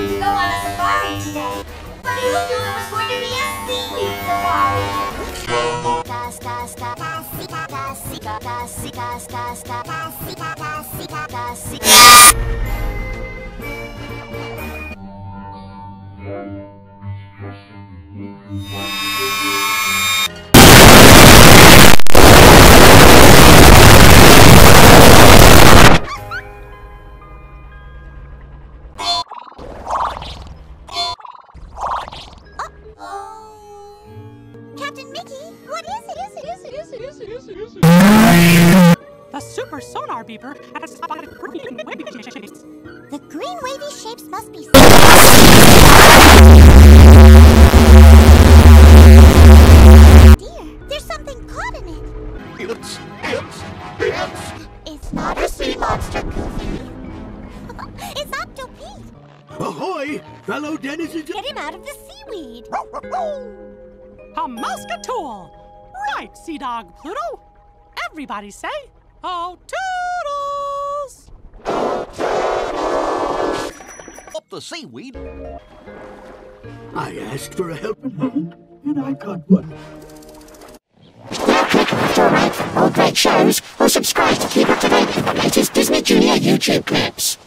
going to go on a safari today. But who knew it was going to be a seaweed safari? Captain Mickey, what is it? The super sonar beeper has spotted green wavy shapes. The green wavy shapes must be... Dear, there's something caught in it. It's not a sea monster, Goofy. It's Octo Pete. Ahoy, fellow denizens! Get him out of the seaweed. A Muscatool! Right, Sea Dog Pluto? Everybody say, oh, toodles! Up the seaweed. I asked for a helping hand, and I got one. Click left or right for more great shows, or subscribe to keep up to date with the latest Disney Junior YouTube clips.